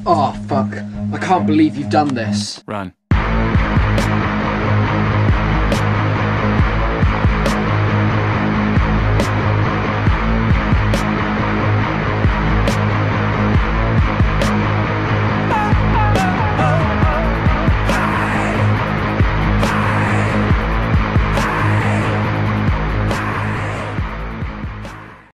Oh, fuck. I can't believe you've done this. Run.